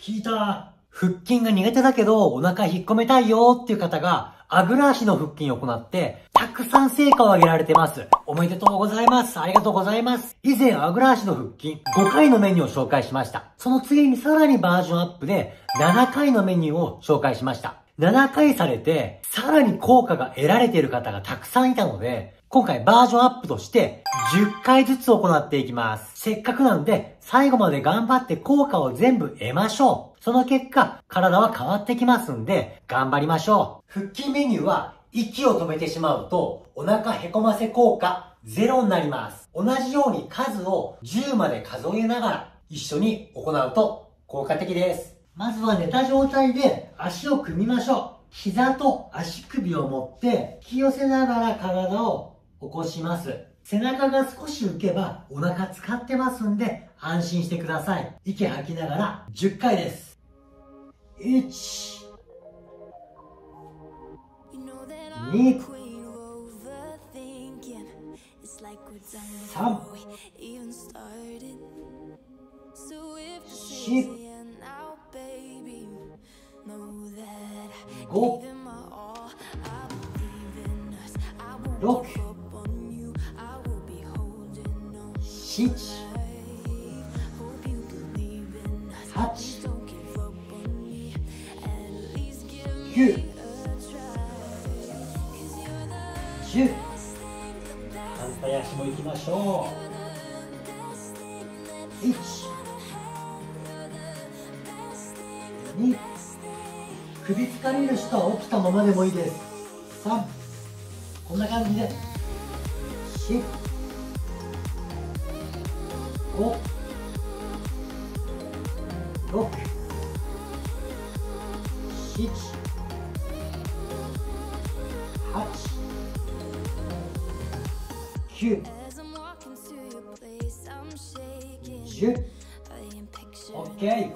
聞いた。腹筋が苦手だけどお腹引っ込めたいよっていう方が、あぐら足の腹筋を行って、たくさん成果を上げられてます。おめでとうございます。ありがとうございます。以前、あぐら足の腹筋、5回のメニューを紹介しました。その次にさらにバージョンアップで、7回のメニューを紹介しました。7回されて、さらに効果が得られている方がたくさんいたので、今回バージョンアップとして10回ずつ行っていきます。せっかくなんで最後まで頑張って効果を全部得ましょう。その結果、体は変わってきますんで頑張りましょう。腹筋メニューは息を止めてしまうとお腹へこませ効果0になります。同じように数を10まで数えながら一緒に行うと効果的です。まずは寝た状態で足を組みましょう。膝と足首を持って引き寄せながら体を起こします。背中が少し浮けばお腹使ってますんで安心してください。息吐きながら10回です。1、2、3、4、5、6、7、8、9、10。反対足も行きましょう。1、2、首疲れる人は起きたままでもいいです。3、こんな感じで4、5、6、7、8、9、10。 OK。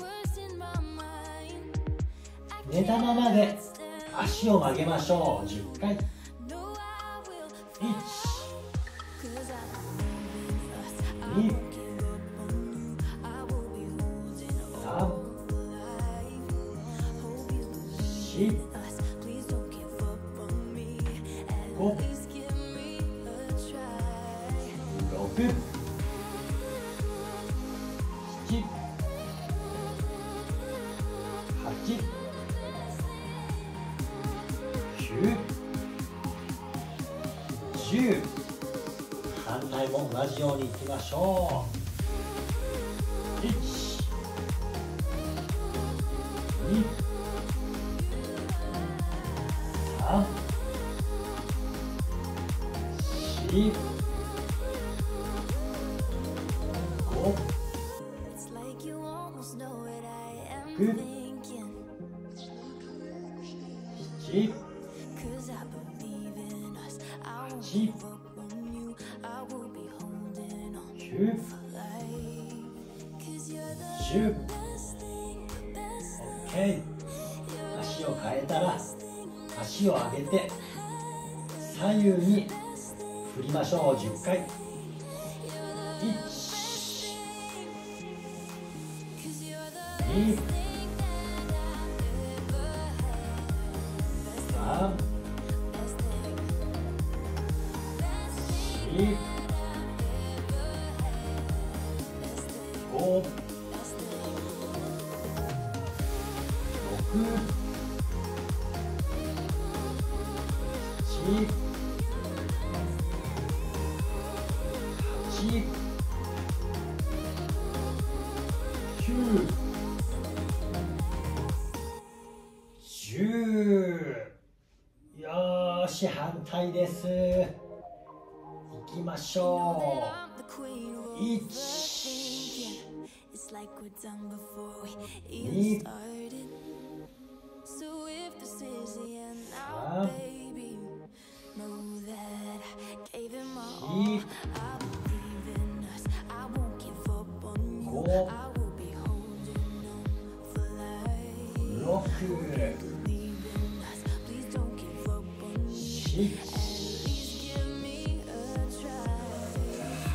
寝たままで足を曲げましょう。10回。1、2、3、4、5、6、7、8、9、10。反対も同じようにいきましょう。1、2、3、4、5、6、7、8、9、10。 OK。 足を変えたら足を上げて左右に振りましょう。10回。1、2、3、4、5、6、7、8、9、10。よーし、反対です。いきましょ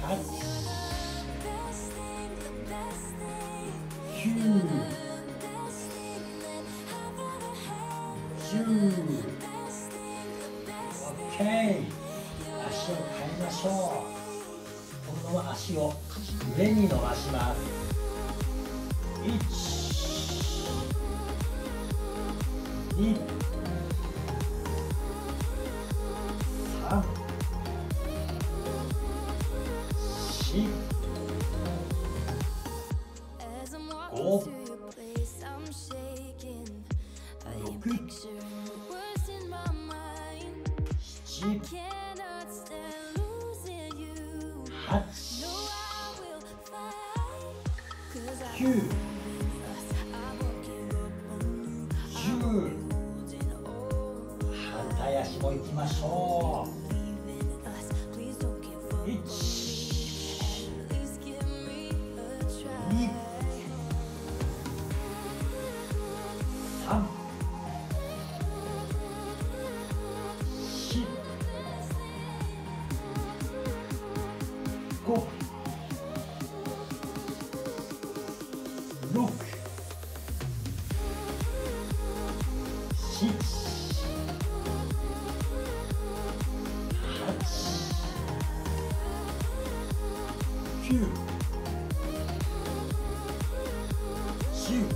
う。1、2、3、4、5、6、7、8、9、10。 OK。 足を変えましょう。このまま足を上に伸ばします。1、2、3、4、5、6、7、8、9、10。反対足も行きましょう。1、2、3、4、5、6、7、8、9、10。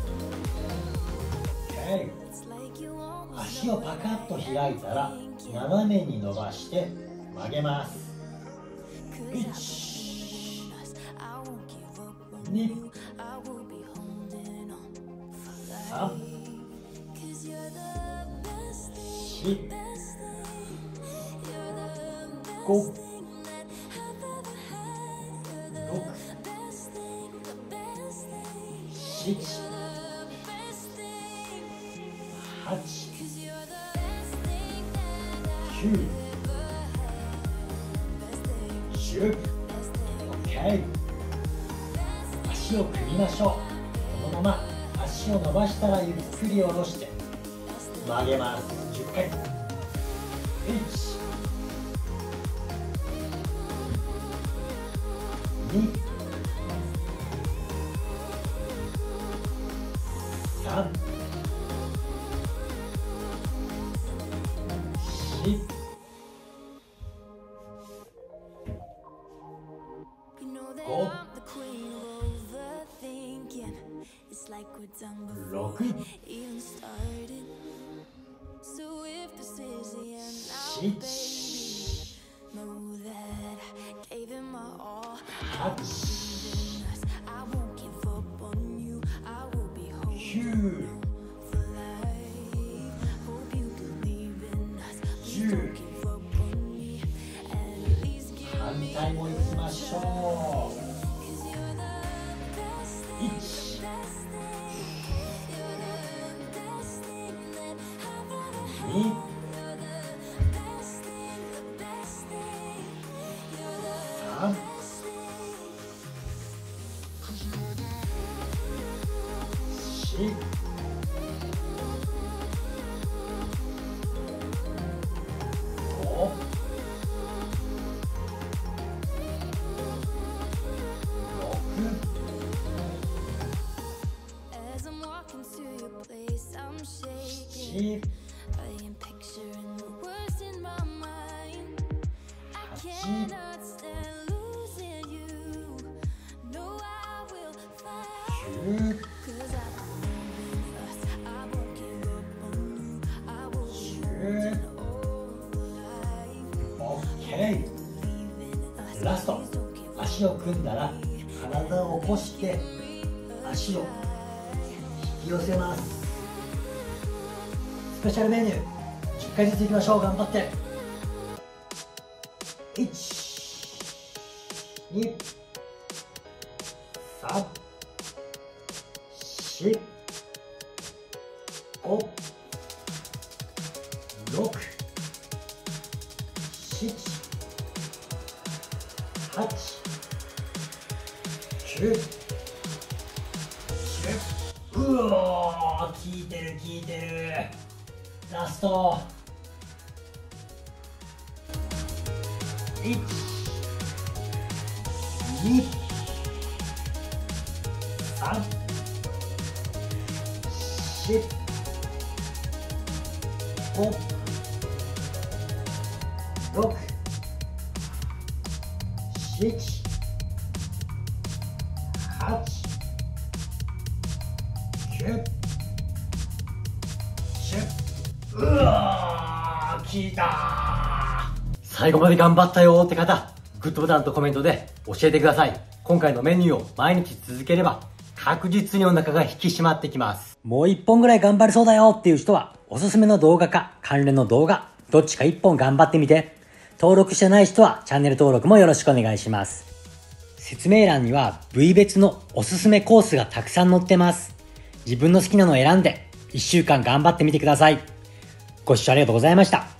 OK。 足をパカッと開いたら斜めに伸ばして曲げます。1、2、3、4、5、6、7、8、9、10。 OK。 足を組みましょう。このまま足を伸ばしたらゆっくり下ろして曲げます。10回。1、2、3、4、5、6、7、8、9、10。反対も行きましょう。1、2、3、4、5、7、OK。 ラスト。足を組んだら体を起こして足を引き寄せます。スペシャルメニュー10回ずついきましょう。頑張って。1、2、3、4、5、6、7、8、9、10。うおー、効いてる効いてる。ラスト。1、2、3、4、5、 6、7、8、9、10。うわー、効いたー。最後まで頑張ったよーって方、グッドボタンとコメントで教えてください。今回のメニューを毎日続ければ確実にお腹が引き締まってきます。もう一本ぐらい頑張れそうだよっていう人は、おすすめの動画か関連の動画、どっちか一本頑張ってみて。登録してない人はチャンネル登録もよろしくお願いします。説明欄には部位別のおすすめコースがたくさん載ってます。自分の好きなのを選んで1週間頑張ってみてください。ご視聴ありがとうございました。